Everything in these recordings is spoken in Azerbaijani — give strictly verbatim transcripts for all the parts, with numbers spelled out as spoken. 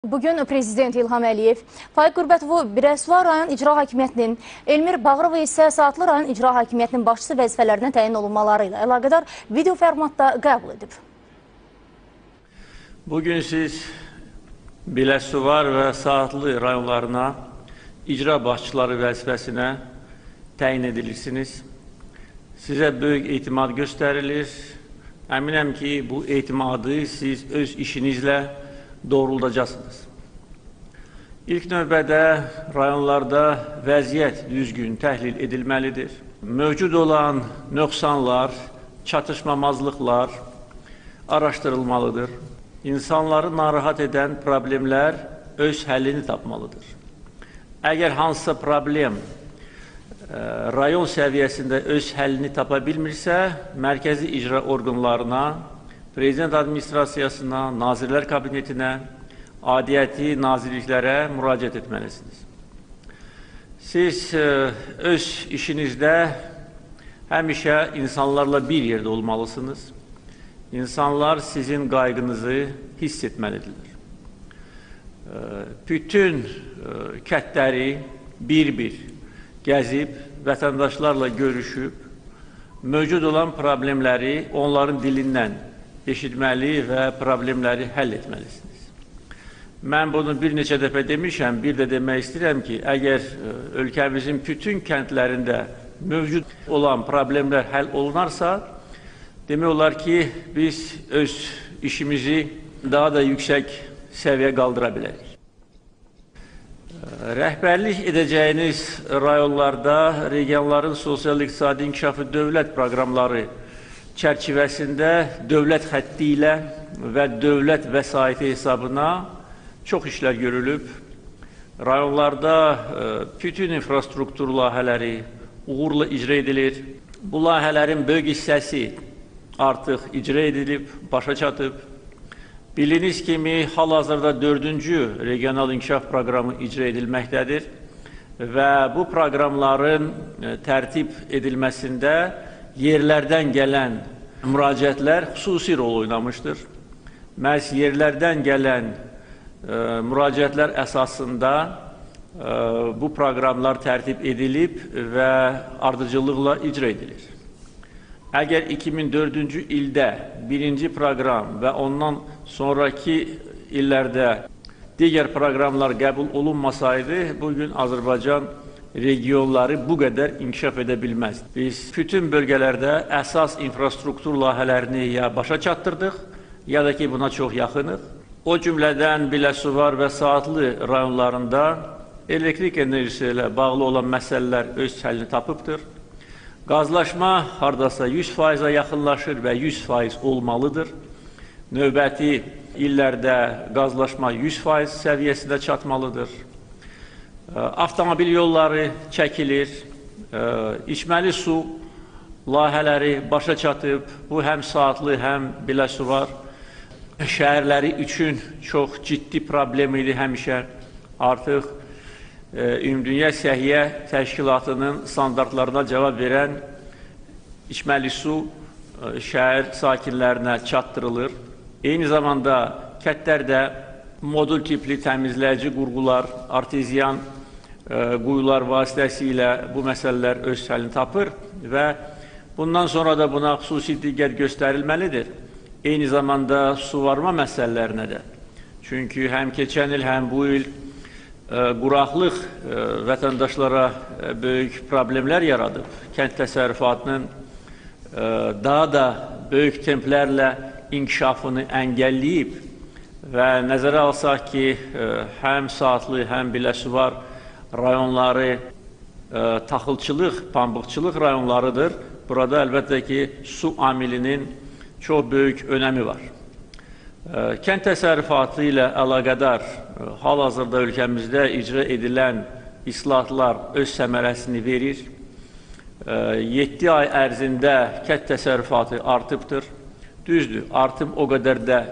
Bugün Prezident İlham Əliyev, Faiq Qürbətov Birəsuvar rayon İcra Hakimiyyətinin, Elmir Bağırov isə Saatlı rayon İcra Hakimiyyətinin başçısı vəzifələrinə təyin olunmaları ilə əlaqədar video formatda qəbul edib. Bugün siz Birəsuvar və Saatlı rayonlarına icra başçıları vəzifəsinə təyin edilirsiniz. Sizə böyük etimad göstərilir. Əminəm ki, bu etimadı siz öz işinizlə doğruldacaqsınız. İlk növbədə rayonlarda vəziyyət düzgün təhlil edilməlidir. Mövcud olan nöqsanlar, çatışmamazlıqlar araşdırılmalıdır. İnsanları narahat edən problemlər öz həllini tapmalıdır. Əgər hansısa problem rayon səviyyəsində öz həllini tapa bilmirsə, mərkəzi icra orqanlarına, Prezident Administrasiyasına, Nazirlər Kabinetinə, adiyyəti nazirliklərə müraciət etməlisiniz. Siz öz işinizdə həmişə insanlarla bir yerdə olmalısınız. İnsanlar sizin qayğınızı hiss etməlidirlər. Bütün kəndləri bir-bir gəzib, vətəndaşlarla görüşüb, mövcud olan problemləri onların dilindən eşitməli və problemləri həll etməlisiniz. Mən bunu bir neçə dəfə demişəm, bir də demək istəyirəm ki, əgər ölkəmizin bütün kəndlərində mövcud olan problemlər həll olunarsa, demək olar ki, biz öz işimizi daha da yüksək səviyyə qaldıra bilərik. Rəhbərlik edəcəyiniz rayonlarda regionların sosial-iqtisadi inkişafı dövlət proqramları çərçivəsində dövlət xətti ilə və dövlət vəsaiti hesabına çox işlər görülüb. Rayonlarda bütün infrastruktur layihələri uğurla icra edilir. Bu layihələrin böyük hissəsi artıq icra edilib, başa çatıb. Bildiğiniz kimi hal-hazırda dördüncü regional inkişaf proqramı icra edilməkdədir və bu proqramların tərtib edilməsində yerlərdən gələn müraciətlər xüsusi rol oynamışdır. Məhz yerlərdən gələn e, müraciətlər əsasında e, bu proqramlar tərtib edilib və ardıcıllıqla icra edilir. Əgər iki min dördüncü ildə birinci proqram və ondan sonraki illərdə digər proqramlar qəbul olunmasaydı, bugün Azərbaycan regionları bu qədər inkişaf edə bilməz. Biz bütün bölgələrdə əsas infrastruktur layihələrini ya başa çatdırdıq, ya da ki buna çox yaxınıq. O cümlədən Birəsuvar və Saatlı rayonlarında elektrik enerjisi ilə bağlı olan məsələlər öz həllini tapıbdır. Qazlaşma hardasa yüz faiza yaxınlaşır və yüz faiz olmalıdır. Növbəti illərdə qazlaşma yüz faiz səviyyəsində çatmalıdır. Avtomobil yolları çəkilir, içməli su layihələri başa çatıb. Bu həm Saatlı, həm Birəsuvar şəhərləri üçün çox ciddi problem idi həmişə. Artıq Ümumdünya Səhiyyə Təşkilatının standartlarına cavab verən içməli su şəhər sakinlərinə çatdırılır. Eyni zamanda kəndlərdə modul tipli təmizləyici qurğular, arteziyan quyular vasitəsilə bu məsələlər öz həllini tapır və bundan sonra da buna xüsusi diqqət göstərilməlidir. Eyni zamanda suvarma məsələlərinə də. Çünki həm keçən il, həm bu il quraqlıq vətəndaşlara böyük problemlər yaradıb. Kənd təsərrüfatının daha da böyük templərlə inkişafını əngəlləyib və nəzərə alsaq ki, həm Saatlı, həm Birəsuvar rayonları taxılçılıq, pambıqçılıq rayonlarıdır. Burada əlbəttə ki, su amilinin çox böyük önəmi var. Kənd təsərrüfatı ilə əlaqədar hal-hazırda ölkəmizdə icra edilən islahatlar öz səmərəsini verir. yeddi ay ərzində kənd təsərrüfatı artıbdır. Düzdür, artım o qədər də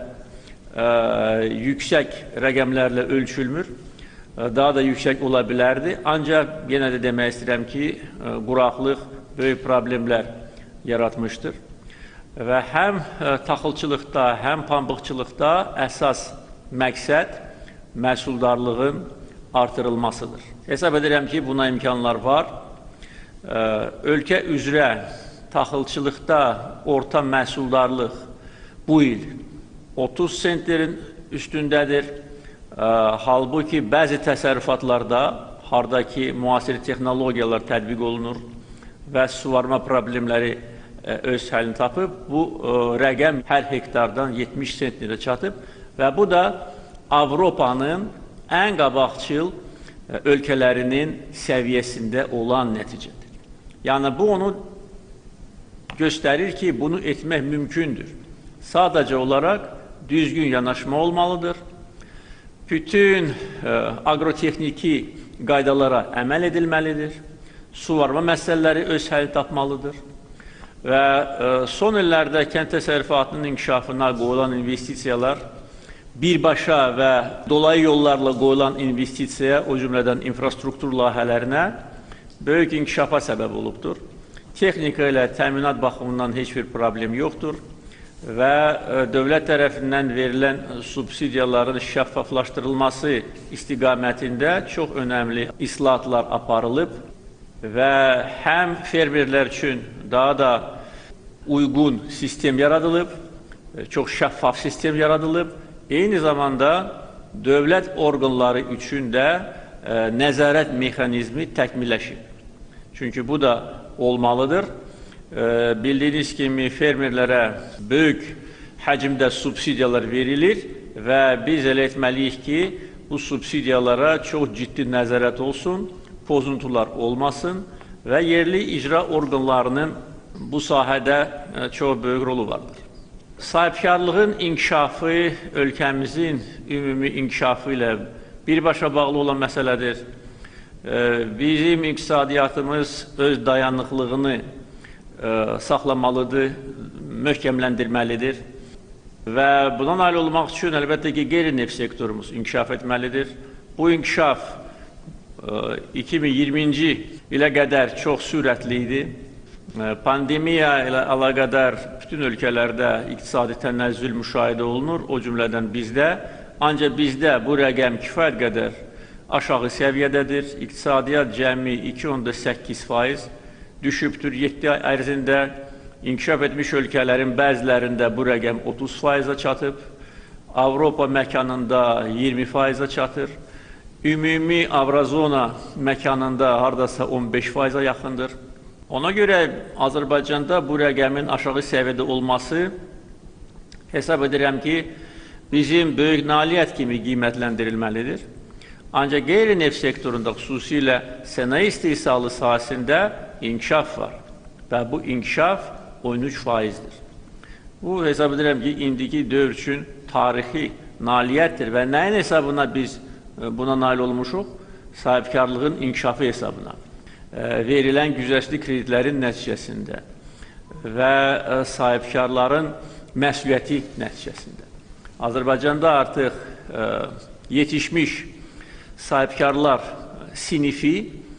yüksək rəqəmlərlə ölçülmür. Daha da yüksək ola bilərdi. Ancaq yenə də demək istəyirəm ki, quraqlıq böyük problemlər yaratmışdır. Və həm taxılçılıqda, həm pambıqçılıqda əsas məqsəd məhsuldarlığın artırılmasıdır. Hesab edirəm ki, buna imkanlar var. Ölkə üzrə taxılçılıqda orta məhsuldarlıq bu il otuz sentlerin üstündədir. Halbuki bəzi təsərrüfatlarda, hardaki müasir texnologiyalar tətbiq olunur və suvarma problemləri öz həlini tapıb, bu rəqəm hər hektardan yetmiş sentlərə çatıb və bu da Avropanın ən qabaqcıl ölkələrinin səviyyəsində olan nəticədir. Yəni, bu onu göstərir ki, bunu etmək mümkündür. Sadəcə olaraq düzgün yanaşma olmalıdır. Bütün agrotexniki qaydalara əməl edilməlidir. Suvarma məsələləri öz həlli tapmalıdır. Və son illərdə kənd təsərrüfatının inkişafına qoyulan investisiyalar birbaşa və dolayı yollarla qoyulan investisiyaya, o cümlədən infrastruktur layihələrinə böyük inkişafa səbəb olubdur. Texnika ilə təminat baxımından heç bir problem yoxdur və dövlət tərəfindən verilən subsidiyaların şəffaflaşdırılması istiqamətində çox önəmli islahatlar aparılıb və həm fermerlər üçün daha da uyğun sistem yaradılıb, çox şəffaf sistem yaradılıb, eyni zamanda dövlət orqanları üçün də nəzarət mexanizmi təkmilləşib. Çünki bu da olmalıdır. Bildiyiniz kimi fermerlərə böyük həcmdə subsidiyalar verilir və biz elə etməliyik ki, bu subsidiyalara çox ciddi nəzarət olsun, pozuntular olmasın və yerli icra orqanlarının bu sahədə çox böyük rolu vardır. Sahibkarlığın inkişafı ölkəmizin ümumi inkişafı ilə birbaşa bağlı olan məsələdir. Bizim iqtisadiyyatımız öz dayanıqlığını saxlamalıdır, möhkəmləndirməlidir və buna nail olmaq üçün əlbəttə ki, qeyri-neft sektorumuz inkişaf etməlidir. Bu inkişaf iki min iyirminci ilə qədər çox sürətli idi. Pandemiya ilə əlaqədar bütün ölkələrdə iqtisadi tənəzzül müşahidə olunur, o cümlədən bizdə. Ancaq bizdə bu rəqəm kifayət qədər aşağı səviyyədədir. İqtisadiyyat cəmi iki nöqtə səkkiz faiz düşübdür yeddi ay ərzində. İnkişaf etmiş ölkələrin bəzilərində bu rəqəm otuz faiza çatıb. Avropa məkanında iyirmi faiza çatır. Ümumi Avrozona məkanında hardasa on beş faiza yaxındır. Ona görə Azərbaycanda bu rəqəmin aşağı səviyyədə olması hesab edirəm ki, bizim böyük nailiyyət kimi qiymətləndirilməlidir. Ancaq qeyri-neft sektorunda, xüsusilə sənaye istehsalı sahəsində inkişaf var və bu inkişaf on üç faizdir. Bu hesab edirəm ki, indiki dövr üçün tarixi nailiyyətdir və nəyin hesabına biz buna nail olmuşuq? Sahibkarlığın inkişafı hesabına, verilən güzəştli kreditlərin nəticəsində və sahibkarların məsuliyyəti nəticəsində. Azərbaycanda artıq yetişmiş sahibkarlar sinifi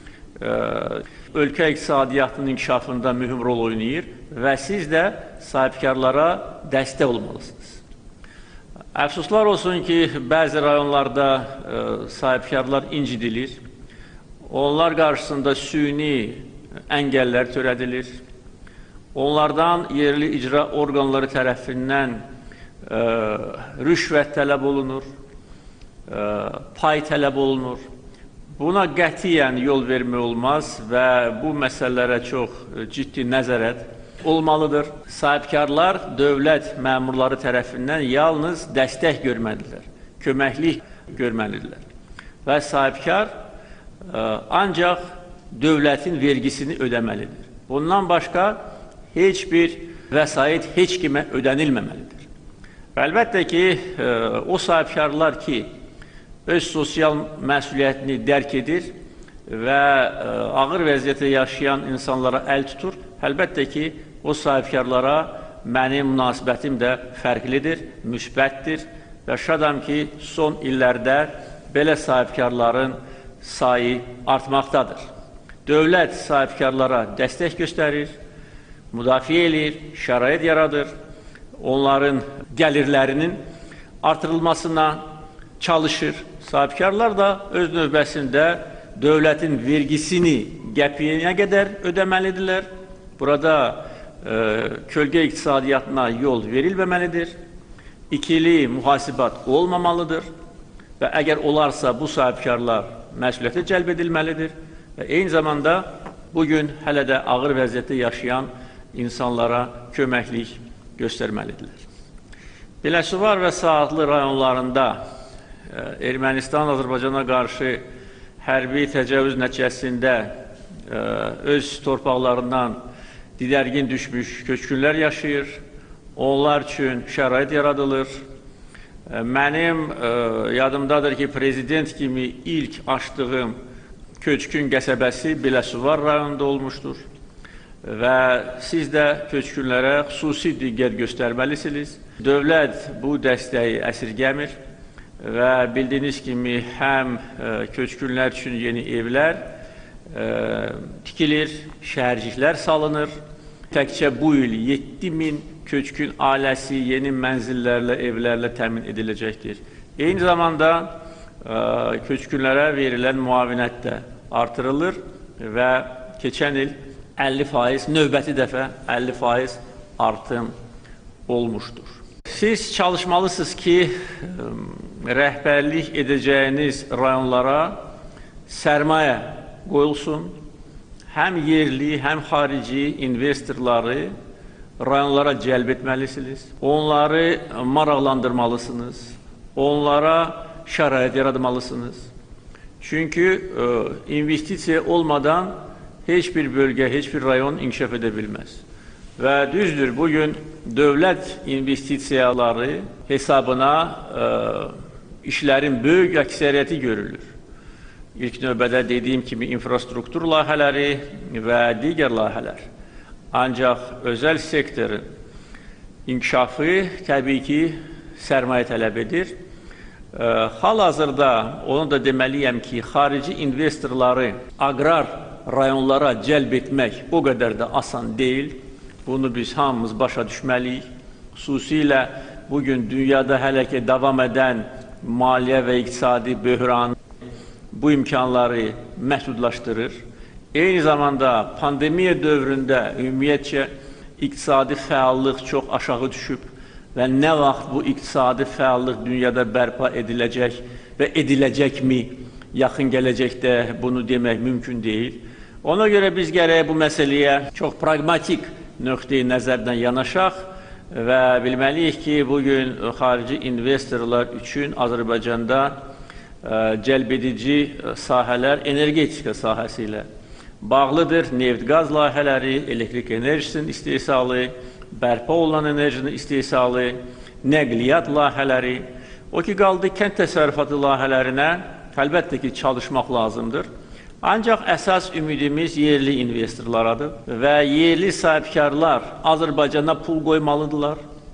ölkə iqtisadiyyatının inkişafında mühüm rol oynayır və siz də sahibkarlara dəstək olmalısınız. Əfsuslar olsun ki, bəzi rayonlarda sahibkarlar incidilir. Onlar qarşısında süni əngəllər törədilir. Onlardan yerli icra orqanları tərəfindən rüşvət tələb olunur, pay tələb olunur. Buna qətiyyən yol vermək olmaz və bu məsələlərə çox ciddi nəzarət olmalıdır. Sahibkarlar dövlət məmurları tərəfindən yalnız dəstək görməlidirlər, köməklik görməlidirlər. Və sahibkar ancaq dövlətin vergisini ödəməlidir. Bundan başqa heç bir vəsait heç kimə ödənilməməlidir. Və əlbəttə ki, o sahibkarlar ki, öz sosial məsuliyyətini dərk edir və ağır vəziyyətdə yaşayan insanlara əl tutur, əlbəttə ki, o sahibkarlara mənim münasibətim də fərqlidir, müsbətdir və şadam ki, son illərdə belə sahibkarların sayı artmaqdadır. Dövlət sahibkarlara dəstək göstərir, müdafiə edir, şərait yaradır, onların gəlirlərinin artırılmasına çalışır. Sahibkarlar da öz növbəsində dövlətin vergisini qəpiyinə qədər ödəməlidirlər. Burada e, kölgə iqtisadiyyatına yol verilməməlidir. İkili mühasibat olmamalıdır və əgər olarsa bu sahibkarlar məsuliyyətə cəlb edilməlidir və eyni zamanda bugün hələ də ağır vəziyyətdə yaşayan insanlara köməklik göstərməlidirlər. Biləsuvar və Saatlı rayonlarında e, Ermənistan Azərbaycana qarşı hərbi təcavüz nəticəsində e, öz torpaqlarından didərgin düşmüş köçkünlər yaşayır. Onlar üçün şərait yaradılır. E, mənim e, yadımdadır ki, prezident kimi ilk açdığım köçkün qəsəbəsi Biləsuvar rayonunda olmuşdur. Və siz də köçkünlərə xüsusi diqqət göstərməlisiniz. Dövlət bu dəstəyi əsirgəmir və bildiyiniz kimi həm köçkünlər üçün yeni evlər e, tikilir, şəhərciklər salınır. Təkcə bu il yeddi min köçkün ailəsi yeni mənzillərlə, evlərlə təmin ediləcəkdir. Eyni zamanda e, köçkünlərə verilən müavinət də artırılır və keçən il əlli faiz, növbəti dəfə əlli faiz artım olmuşdur. Siz çalışmalısınız ki, rəhbərlik edəcəyiniz rayonlara sərmayə qoyulsun. Həm yerli, həm xarici investorları rayonlara cəlb etməlisiniz. Onları maraqlandırmalısınız. Onlara şərait yaratmalısınız. Çünki investisiya olmadan heç bir bölgə, heç bir rayon inkişaf edə bilməz. Və düzdür, bugün dövlət investisiyaları hesabına e, işlərin böyük əksəriyyəti görülür. İlk növbədə dediyim kimi infrastruktur layihələri və digər layihələr. Ancaq özəl sektorun inkişafı təbii ki, sərmayə tələb edir. E, hal-hazırda onu da deməliyəm ki, xarici investorları aqrar rayonlara cəlb etmək o qədər də asan deyil. Bunu biz hamımız başa düşməliyik. Xüsusilə bugün dünyada hələ ki davam edən maliyyə və iqtisadi böhran bu imkanları məhdudlaşdırır. Eyni zamanda pandemiya dövründə ümumiyyətcə iqtisadi fəallıq çox aşağı düşüb və nə vaxt bu iqtisadi fəallıq dünyada bərpa ediləcək və ediləcəkmi yaxın gələcəkdə bunu demək mümkün deyil. Ona görə biz gərək bu məsələyə çox pragmatik nöqteyi nəzərdən yanaşaq və bilməliyik ki, bugün xarici investorlar üçün Azərbaycanda cəlb edici sahələr energetika sahəsi ilə bağlıdır. Neft-qaz layihələri, elektrik enerjisinin istehsalı, bərpa olunan enerjinin istehsalı, nəqliyyat layihələri, o ki qaldı kənd təsərrüfatı layihələrinə əlbəttə ki, çalışmaq lazımdır. Ancaq əsas ümidimiz yerli investorlaradır və yerli sahibkarlar Azərbaycana pul qoymalıdırlar.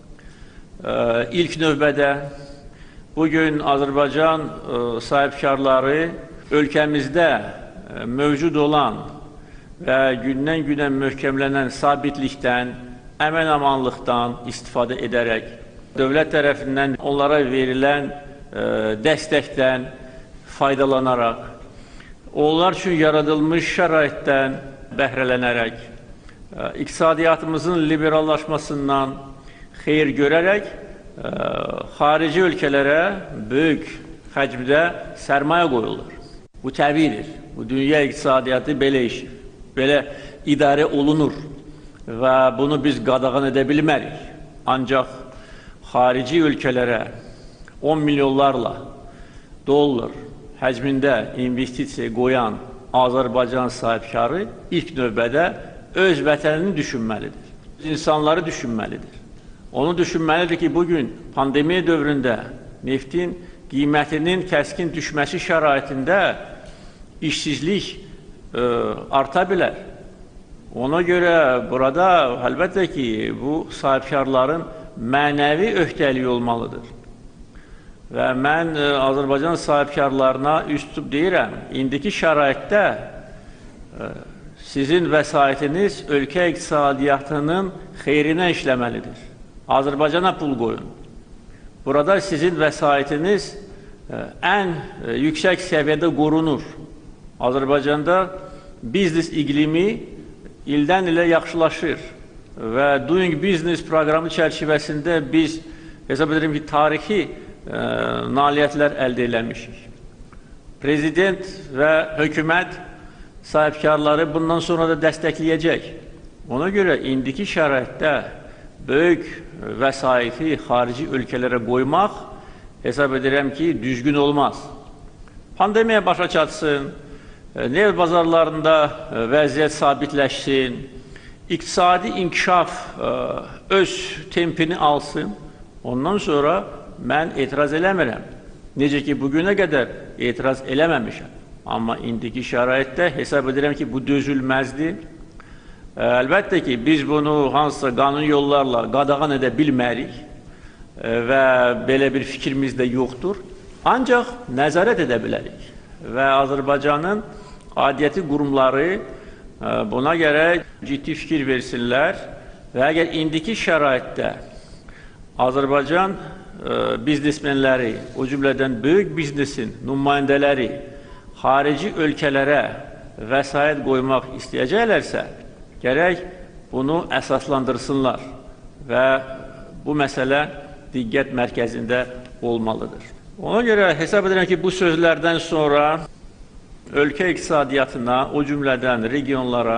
Ee, ilk növbədə bugün Azərbaycan e, sahibkarları ölkəmizdə e, mövcud olan və gündən-günə möhkəmlənən sabitlikdən, əmin-amanlıqdan istifadə edərək, dövlət tərəfindən onlara verilən e, dəstəkdən faydalanaraq, onlar üçün yaradılmış şəraitdən bəhrələnərək, iqtisadiyyatımızın liberallaşmasından xeyir görərək, xarici ölkələrə böyük həcmdə sərmayə qoyulur. Bu təbiidir. Bu dünya iqtisadiyyatı belə işir, belə idarə olunur və bunu biz qadağan edə bilmərik. Ancaq xarici ölkələrə on milyonlarla dollar həcmində investisiya qoyan Azərbaycan sahibkarı ilk növbədə öz vətənini düşünməlidir. İnsanları düşünməlidir. Onu düşünməlidir ki, bugün pandemiya dövründə neftin qiymətinin kəskin düşməsi şəraitində işsizlik e, arta bilər. Ona görə burada əlbəttə ki, bu sahibkarların mənəvi öhdəliyi olmalıdır. Və mən e, Azərbaycan sahibkarlarına üst tutub deyirəm, indiki şəraitdə e, sizin vəsaitiniz ölkə iqtisadiyyatının xeyrinə işləməlidir. Azərbaycana pul qoyun. Burada sizin vəsaitiniz ən yüksək səviyyədə qorunur. Azərbaycanda biznes iqlimi ildən ilə yaxşılaşır və Doing Business proqramı çərçivəsində biz hesab edirəm ki, tarixi e, nailiyyətlər əldə eləmişik. Prezident və hökumət sahibkarları bundan sonra da dəstəkləyəcək. Ona görə indiki şəraitdə böyük vəsaiti xarici ölkələrə qoymaq hesab edirəm ki, düzgün olmaz. Pandemiya başa çatsın, neft bazarlarında vəziyyət sabitləşsin, iqtisadi inkişaf öz tempini alsın, ondan sonra mən etiraz eləmirəm. Necə ki, bugünə qədər etiraz eləməmişəm. Amma indiki şəraitdə hesab edirəm ki, bu dözülməzdir. Əlbəttə ki, biz bunu hansısa qanun yollarla qadağan edə bilmərik və belə bir fikrimiz də yoxdur. Ancaq nəzarət edə bilərik və Azərbaycanın aidiyyəti qurumları buna görə ciddi fikir versinlər və əgər indiki şəraitdə Azərbaycan biznesmenləri, o cümlədən böyük biznesin nümayəndələri xarici ölkələrə vəsait qoymaq istəyəcəklərsə, gərək bunu əsaslandırsınlar və bu məsələ diqqət mərkəzində olmalıdır. Ona görə hesab edirəm ki, bu sözlərdən sonra ölkə iqtisadiyyatına, o cümlədən regionlara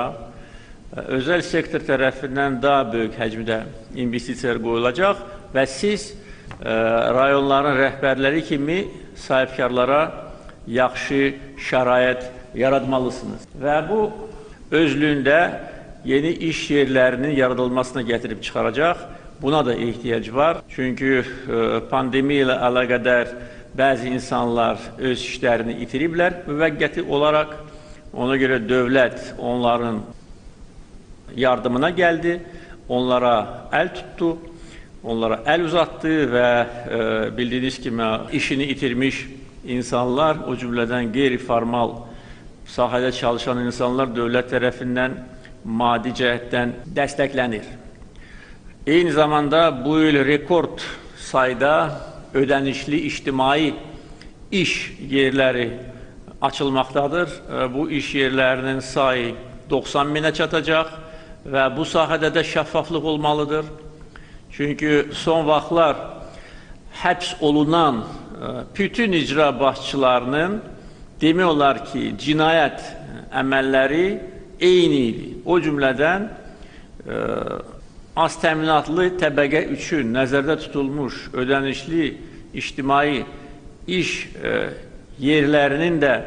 özəl sektor tərəfindən daha böyük həcmdə investisiyalar qoyulacaq və siz rayonların rəhbərləri kimi sahibkarlara yaxşı şərait yaratmalısınız. Və bu özlüyündə yeni iş yerlərinin yaradılmasına gətirib çıxaracaq. Buna da ehtiyac var. Çünki pandemiya ilə əlaqədar bəzi insanlar öz işlərini itiriblər müvəqqəti olaraq. Ona görə dövlət onların yardımına gəldi, onlara əl tutdu, onlara əl uzatdı və e, bildiyiniz kimi işini itirmiş insanlar, o cümlədən qeyri-formal sahədə çalışan insanlar dövlət tərəfindən maddi cəhətdən dəstəklənir. Eyni zamanda bu il rekord sayda ödənişli ictimai iş yerləri açılmaqdadır. Bu iş yerlərinin sayı doxsan minə çatacaq və bu sahədə də şəffaflıq olmalıdır. Çünki son vaxtlar həbs olunan bütün icra başçılarının demək olar ki, cinayət əməlləri eyni idi. O cümlədən az təminatlı təbəqə üçün nəzərdə tutulmuş ödənişli ictimai iş yerlərinin də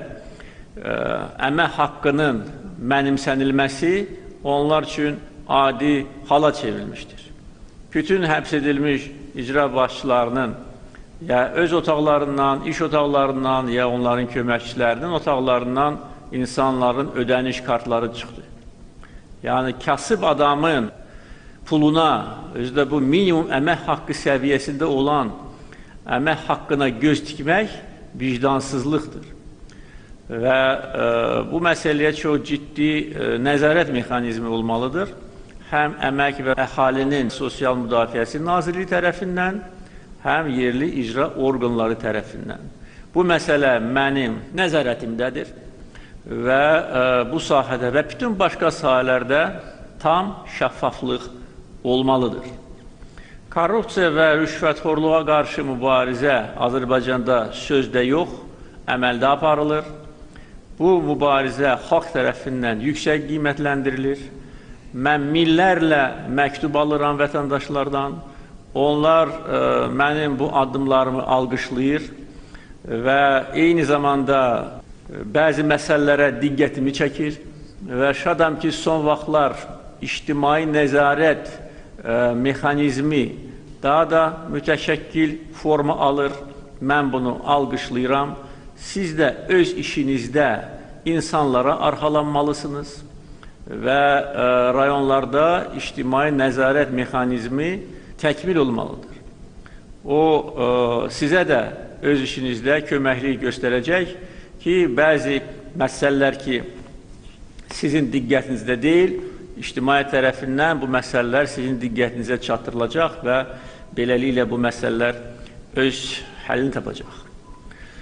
əmək haqqının mənimsənilməsi onlar üçün adi hala çevrilmişdir. Bütün həbs edilmiş icra başçılarının ya öz otaqlarından, iş otaqlarından, ya onların köməkçilərinin otaqlarından insanların ödəniş kartları çıxdı. Yəni, kasıb adamın puluna, özdə bu minimum əmək haqqı səviyyəsində olan əmək haqqına göz tikmək vicdansızlıqdır. Və e, bu məsələyə çox ciddi e, nəzarət mexanizmi olmalıdır. Həm əmək və əhalinin sosial müdafiəsi Nazirliyi tərəfindən, həm yerli icra orqanları tərəfindən. Bu məsələ mənim nəzarətimdədir və e, bu sahədə və bütün başqa sahələrdə tam şəffaflıq olmalıdır. Korrupsiya və rüşvətxorluğa qarşı mübarizə Azərbaycanda sözdə yox, əməldə aparılır. Bu mübarizə xalq tərəfindən yüksək qiymətləndirilir. Mən minlərlə məktub alıram vətəndaşlardan. Onlar e, mənim bu addımlarımı alqışlayır və eyni zamanda e, bəzi məsələlərə diqqətimi çəkir və şadam ki, son vaxtlar ictimai nəzarət e, mexanizmi daha da mütəşəkkil forma alır. Mən bunu alqışlayıram. Siz də öz işinizdə insanlara arxalanmalısınız və e, rayonlarda ictimai nəzarət mexanizmi təkmil olmalıdır. O, e, sizə də öz işinizdə köməklik göstərəcək ki, bəzi məsələlər ki, sizin diqqətinizdə deyil, ictimaiyyət tərəfindən bu məsələlər sizin diqqətinizə çatdırılacaq və beləliklə bu məsələlər öz həllini tapacaq.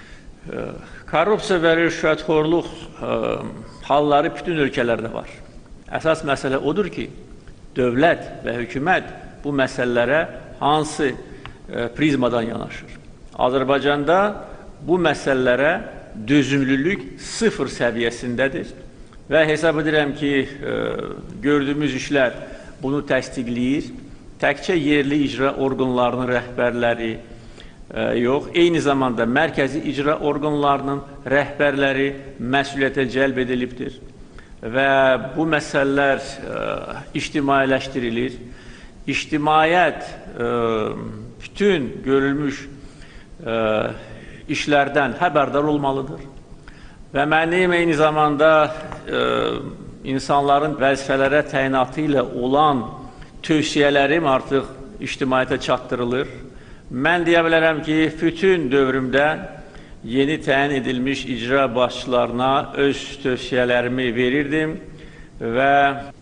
Korrupsiya və rüşvətxorluq halları bütün ölkələrdə var. Əsas məsələ odur ki, dövlət və hökumət bu məsələlərə hansı prizmadan yanaşır? Azərbaycanda bu məsələlərə dözümlülük sıfır səviyyəsindədir və hesab edirəm ki, gördüyümüz işlər bunu təsdiqləyir. Təkcə yerli icra orqanlarının rəhbərləri yox, eyni zamanda mərkəzi icra orqanlarının rəhbərləri məsuliyyətə cəlb edilibdir və bu məsələlər ictimailəşdirilir. İctimaiyyət bütün görülmüş işlərdən xəbərdar olmalıdır və mənim eyni zamanda insanların vəzifələrə təyinatı ilə olan tövsiyələrim artıq ictimaiyyətə çatdırılır. Mən deyə bilərəm ki, bütün dövrümdə yeni təyin edilmiş icra başçılarına öz tövsiyələrimi verirdim və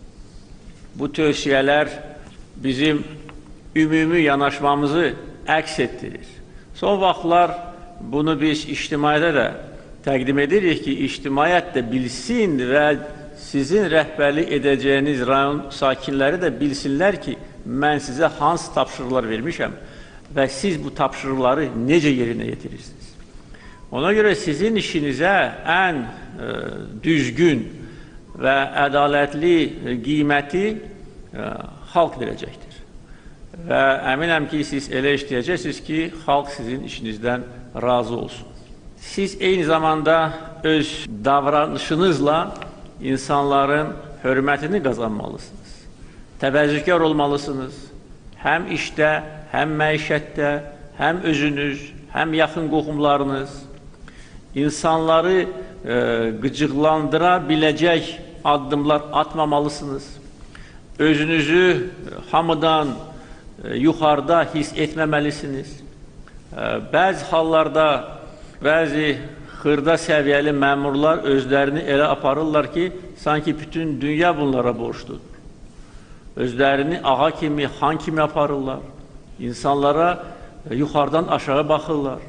bu tövsiyələr bizim ümumi yanaşmamızı əks etdirir. Son vaxtlar bunu biz ictimaiyyətə də təqdim edirik ki, ictimaiyyət də bilsin və sizin rəhbərlik edəcəyiniz rayon sakinləri də bilsinlər ki, mən sizə hansı tapşırıqlar vermişəm və siz bu tapşırıqları necə yerinə yetirirsiniz. Ona görə sizin işinizə ən e, düzgün və ədalətli qiyməti e, xalq verəcəkdir. Və əminəm ki, siz elə işləyəcəksiniz ki, xalq sizin işinizdən razı olsun. Siz eyni zamanda öz davranışınızla insanların hörmətini qazanmalısınız. Təvəzzükar olmalısınız. Həm işdə, həm məişətdə, həm özünüz, həm yaxın qohumlarınız. İnsanları e, qıcıqlandıra biləcək addımlar atmamalısınız. Özünüzü hamıdan e, yuxarıda hiss etməməlisiniz. E, bəzi hallarda bəzi xırda səviyyəli məmurlar özlərini elə aparırlar ki, sanki bütün dünya bunlara borçludur. Özlərini ağa kimi, xan kimi aparırlar. İnsanlara yuxarıdan aşağı baxırlar.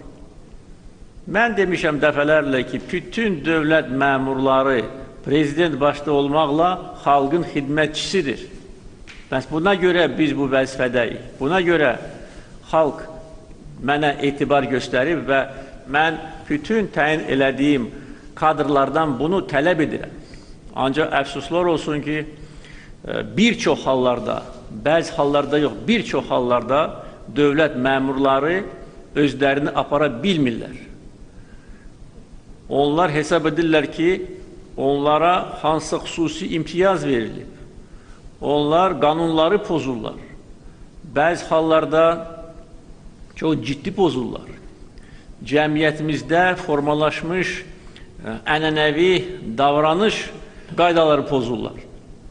Mən demişəm dəfələrlə ki, bütün dövlət məmurları prezident başda olmaqla xalqın xidmətçisidir. Bəs buna görə biz bu vəzifədəyik. Buna görə xalq mənə etibar göstərib və mən bütün təyin elədiyim kadrlardan bunu tələb edirəm. Ancaq əfsuslar olsun ki, bir çox hallarda, bəzi hallarda yox, bir çox hallarda dövlət məmurları özlərini apara bilmirlər. Onlar hesab edirlər ki, onlara hansısa xüsusi imtiyaz verilib. Onlar qanunları pozurlar. Bəzi hallarda çox ciddi pozurlar. Cəmiyyətimizdə formalaşmış ənənəvi davranış qaydaları pozurlar.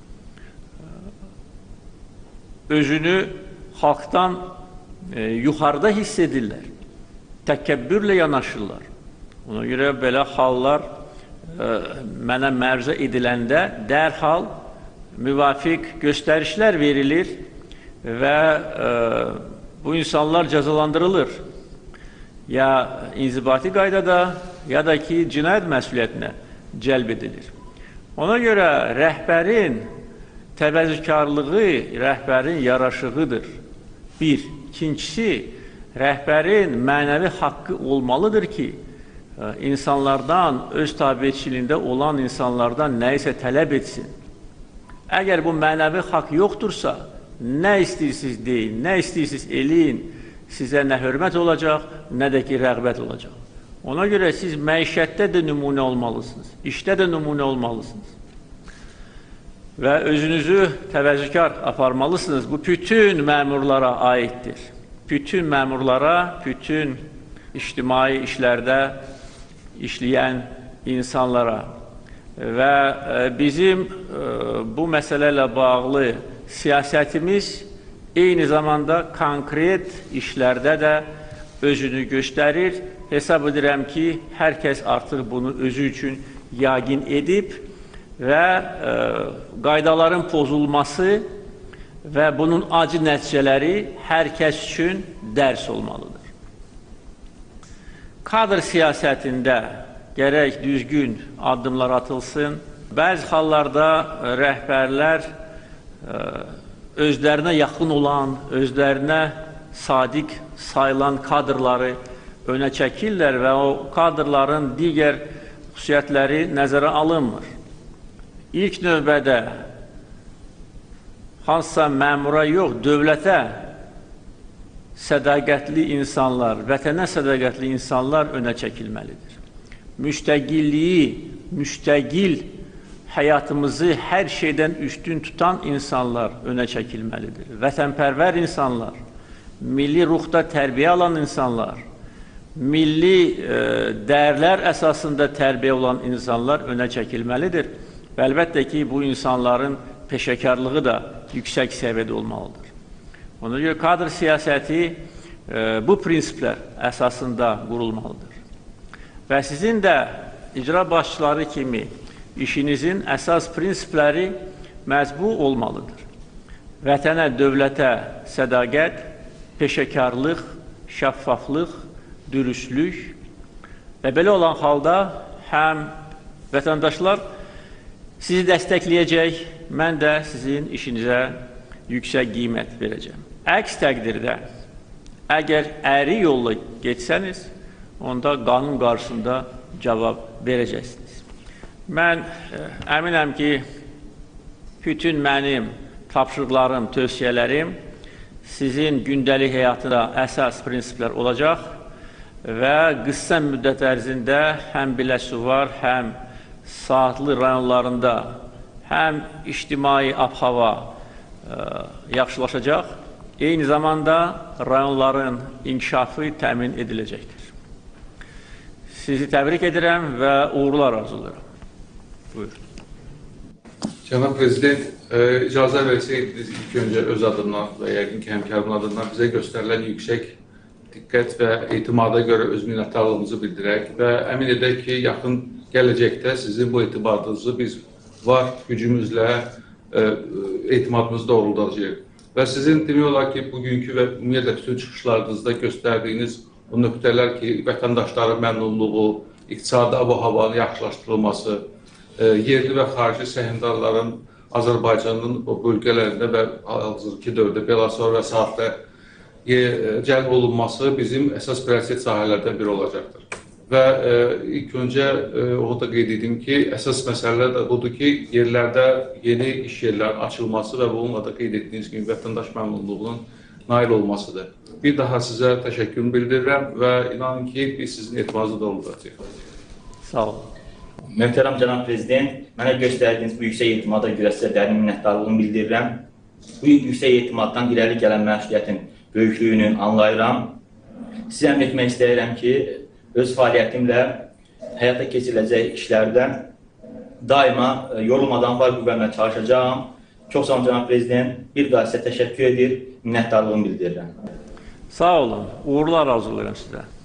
Özünü xalqdan e, yuxarıda hiss edirlər. Təkəbbürlə yanaşırlar. Ona görə belə hallar e, mənə məruzə ediləndə dərhal müvafiq göstərişlər verilir və e, bu insanlar cəzalandırılır. Ya inzibati qaydada, ya da ki, cinayət məsuliyyətinə cəlb edilir. Ona görə rəhbərin təvəzzükarlığı rəhbərin yaraşığıdır. Bir. İkincisi, rəhbərin mənəvi haqqı olmalıdır ki, insanlardan, öz tabiçiliyində olan insanlardan nə isə tələb etsin. Əgər bu mənəvi haqq yoxdursa, nə istəyirsiniz deyin, nə istəyirsiniz eləyin, sizə nə hörmət olacaq, nə də ki, rəğbət olacaq. Ona görə siz məişətdə də nümunə olmalısınız, işdə də nümunə olmalısınız. Və özünüzü təvəzzükar aparmalısınız. Bu bütün məmurlara aiddir. Bütün məmurlara, bütün ictimai işlərdə işləyən insanlara və bizim bu məsələ ilə bağlı siyasətimiz eyni zamanda konkret işlərdə də özünü göstərir. Hesab edirəm ki, hər kəs artıq bunu özü üçün yaqin edib və e, qaydaların pozulması və bunun acı nəticələri hər kəs üçün dərs olmalıdır. kadr siyasətində gərək düzgün addımlar atılsın. Bəzi hallarda rəhbərlər özlərinə yaxın olan, özlərinə sadiq sayılan kadrları önə çəkirlər və o kadrların digər xüsusiyyətləri nəzərə alınmır. İlk növbədə hansısa məmura yox, dövlətə sədaqətli insanlar, vətənə sədaqətli insanlar önə çəkilməlidir. Müstəqilliyi, müstəqil həyatımızı hər şeydən üstün tutan insanlar önə çəkilməlidir. Vətənpərvər insanlar, milli ruhda tərbiyə alan insanlar, milli e, dəyərlər əsasında tərbiyə olan insanlar önə çəkilməlidir. Və əlbəttə ki, bu insanların peşəkarlığı da yüksək səviyyədə olmalıdır. Ona görə kadr siyasəti e, bu prinsiplər əsasında qurulmalıdır. Və sizin də icra başçıları kimi işinizin əsas prinsipləri məhz bu olmalıdır. Vətənə, dövlətə sədaqət, peşəkarlıq, şəffaflıq, dürüstlük və belə olan halda həm vətəndaşlar sizi dəstəkləyəcək, mən də sizin işinizə yüksək qiymət verəcəm. Əks təqdirdə, əgər əyri yolla geçsəniz, onda qanun qarşısında cavab verəcəksiniz. Mən ə, əminəm ki, bütün mənim tapşırıqlarım, tövsiyələrim sizin gündəlik həyatında əsas prinsiplər olacaq və qısa müddət ərzində həm Biləsuvar, həm Saatlı rayonlarında həm ictimai ab-hava yaxşılaşacaq, eyni zamanda rayonların inkişafı təmin ediləcəkdir. Sizi təbrik edirəm və uğurlar arzulayıram. Buyurun. Cənab Prezident, e, icazə versəydiniz ilk öncə öz adından və yəqin ki, həmkarın adından bizə göstərilən yüksək diqqət və etimada görə öz minnətdarlığımızı bildirək və əmin edək ki, yaxın gələcəkdə sizin bu etibarınızı biz var gücümüzlə e, etimadımızı doğruldacağıq. Və sizin demək olar ki, bugünkü və ümumiyyətlə bütün çıxışlarınızda göstərdiyiniz o nöqtələr ki, vətəndaşların məmnunluğu, iqtisadi ab-havanın yaxşılaşdırılması, e, yerli və xarici səhmdarların Azərbaycanın o bölgələrində və hazırki dövrdə Biləsuvar və Saatlı e, cəlb olunması bizim əsas prioritet sahələrdən biri olacaqdır. Və e, ilk öncə e, o da qeyd edim ki, əsas məsələ də budur ki, yerlərdə yeni iş yerlərinin açılması və bununla da qeyd etdiyiniz kimi vətəndaş məmnunluğunun nail olmasıdır. Bir daha sizə təşəkkür bildirirəm və inanın ki, biz sizin etibarınızı doğruldacağıq. Sağ olun. Möhtərəm cənab Prezident, mənə göstərdiyiniz bu yüksək etimada görə sizə dərin minnətdarlığımı bildirirəm. Bu yüksək etimaddan irəli gələn məsuliyyətin böyüklüyünü anlayıram. Sizə əmr etmək istəyirəm ki, öz fəaliyyətimlə həyata keçiriləcək işlərdə daima yorulmadan var qüvvəmlə çalışacağım. Çox sağ olun cənab Prezident, bir daha sizə təşəkkür edir, minnətdarlığımı bildirirəm. Sağ olun, uğurlar arzulayıram sizə.